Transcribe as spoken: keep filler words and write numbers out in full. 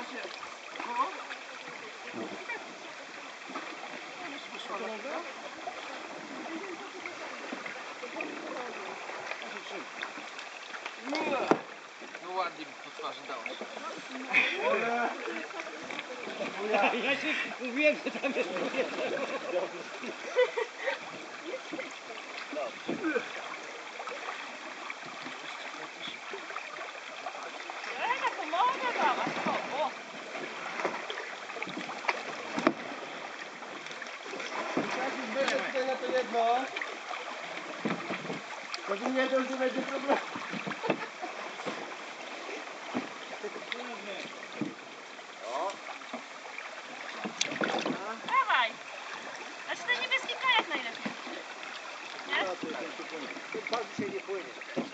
się. O. Już wyszła na chwilę. No ładnie mi po twarzy dałaś. Ja się mówiłem, że tam jest powietrze. Kolega, pomogę wam, a co? O! Będzie tutaj na to jedno. Żeby nie to, że będzie problem. Dawaj! Znaczy ten niebieski kajak najlepiej. Nie? Tym pan dzisiaj nie płynie.